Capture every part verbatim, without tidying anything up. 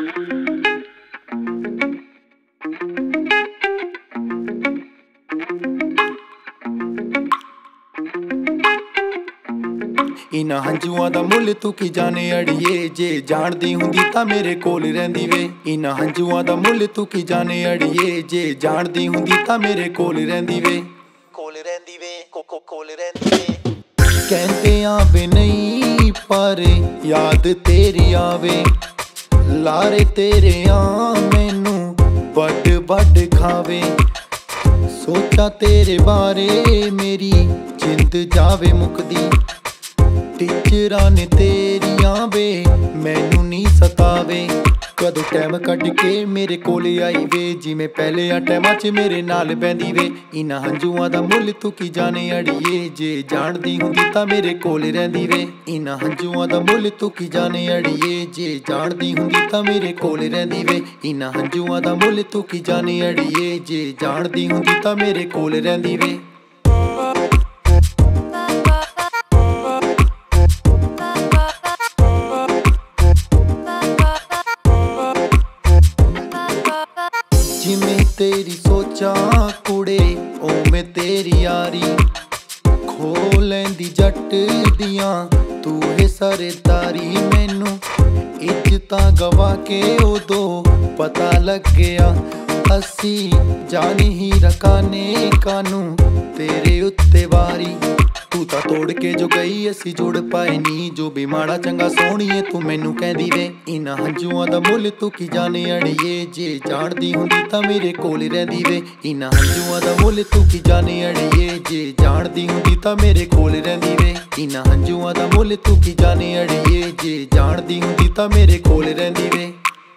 इन्हां हंझूआं दा मुੱਲ तू की जाने अड़िए, जे जानदी हुंदी तां मेरे कोल रहिंदी वे। इन्हां हंझूआं दा मुੱਲ तू की जाने अड़िए, जे जानदी हुंदी तां मेरे कोल रहिंदी वे। कोल रहिंदी वे, कोको कोल रहिंदी वे। कहंदे आवे नहीं पर याद तेरी आवे, लारे तेरे आ मैनू बड बड खावे। सोचा तेरे बारे मेरी जिंद जावे मुकदी, टीचरां ने तेरियां वे मैनू नी सतावे। कदों टाइम कढ के मेरे कोल आई वे, जिवें पहले आ टाइमां च मेरे नाल बहंदी वे। इन्हां हंझूआं दा मुੱਲ तू की जाने अड़िए, जे जानदी हुंदी तां मेरे कोल रहिंदी वे। इन्हां हंझूआं दा मुੱਲ तू की जाने अड़िए, जे जानदी हुंदी तां मेरे कोल रहिंदी वे। इन्हां हंझूआं दा मुੱਲ तू की जाने अड़िए, जे जानदी हुंदी तां मेरे कोल रहिंदी वे। जिमें तेरी सोचा कुड़े ओवें तेरी यारी, खो लैंदी जट दियां तू है सरदारी। मैनू इज्जतां गवा के उदों पता लग गया, असी जानी ही रखाने कानू तेरे उत्ते वारी। तू तां तोड़ के जो गई असी जुड़ पाए नी, जो भी माड़ा चंगा सोहणीए तू मैनू कहंदी वे। इन्हां हंझूआं दा मुੱਲ तू की जाने अड़िए, जे जानदी हुंदी तां मेरे कोल रहिंदी वे। इन्हां हंझूआं दा मुੱਲ तू की जाने अड़िए, जे जानदी हुंदी तां मेरे कोल रहिंदी वे। इन्हां हंझूआं दा मुੱਲ तू की जाने अड़िए, जे जानदी हुंदी तां मेरे कोल रहिंदी वे।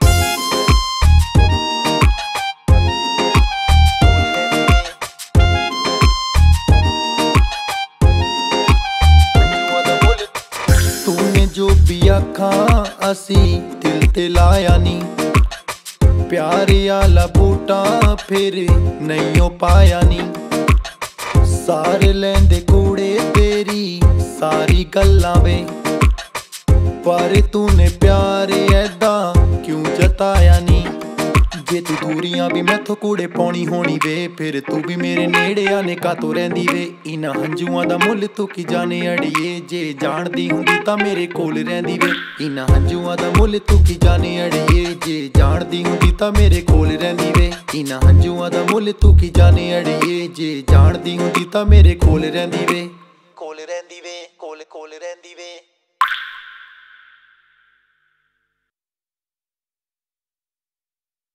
जो भी आखां असी दिल ते लाया नी, प्यार आला बूटा फिर नहीं हो पाया नी। सार लैंदे कूड़े तेरी सारी गल्लां वे, पर तूने प्यार ऐदा क्यों जताया नी। जे तू दूरियां भी मैथों कूड़े पाउणी होनी वे, फिर तू भी मेरे नेड़े आने कातों रहिंदी वे। इन्हां हंझूआं दा मुੱਲ तू की जाने अड़िए, जे जानदी हुंदी तां मेरे कोल रहिंदी वे। इन्हां हंझूआं दा मुੱਲ तू की जाने अड़िए, जे जानदी हुंदी तां मेरे कोल रहिंदी वे। इन्हां हंझूआं दा मुੱਲ तू की जाने अड़िए, जे जानदी हुंदी तां मेरे कोल रहिंदी वे। कोल रहिंदी वे, कोल कोल रहिंदी वे।